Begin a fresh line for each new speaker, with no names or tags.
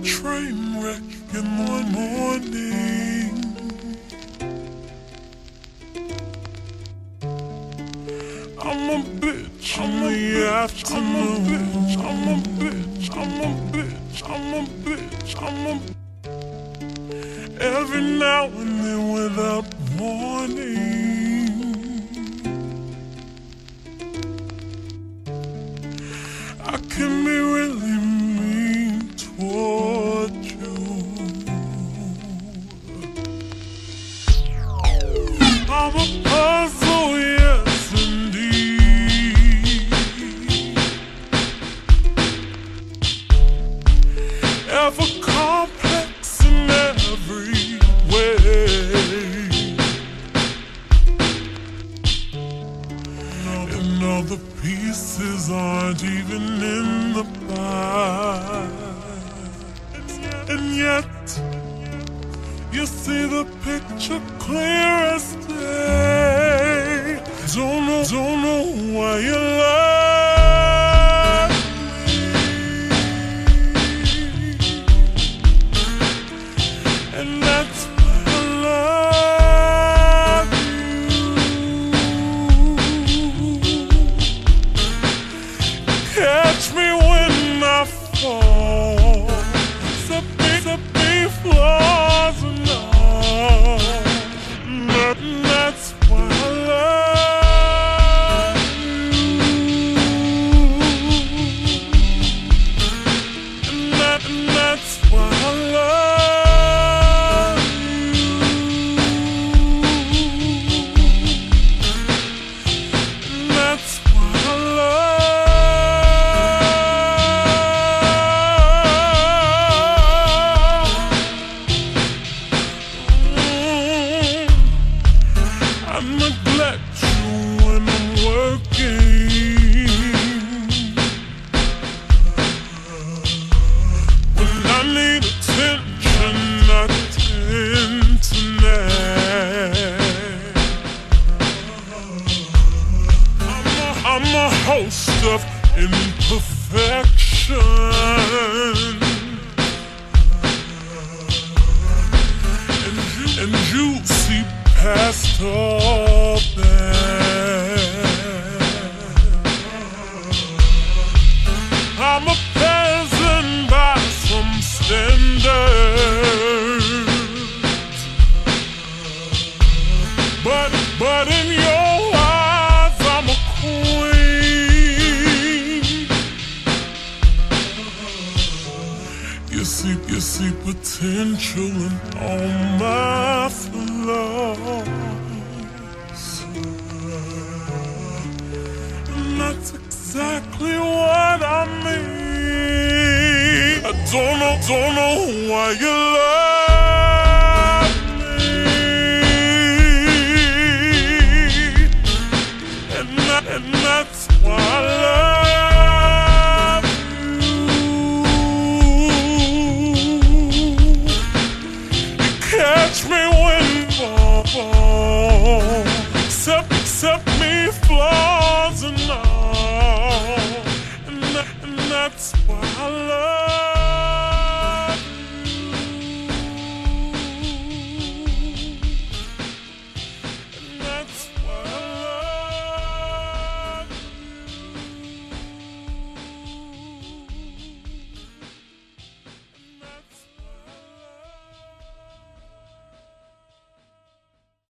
train wreck in the morning. I'm a bitch in the afternoon. I'm a bitch, I'm a bitch, I'm a bitch, I'm a every now and then without warning. I can be really mean toward you. I'm a puzzle, yes indeed. Ever complex in every way, and all the pieces aren't even in the pie. And yet, you see the picture clear as day. Don't know why you love me, and that's why I love you. Catch me when I fall. Flaws and all, that's why I love you, and that's why I love you, and that's why I love you. I neglect you when I'm working. When I need attention, I tend to nag. I'm a host of imperfection, and you see past all that. I'm a peasant by some standards, but in your eyes I'm a queen. You see potential in all my flaws, and that's exactly what I mean. I don't know why you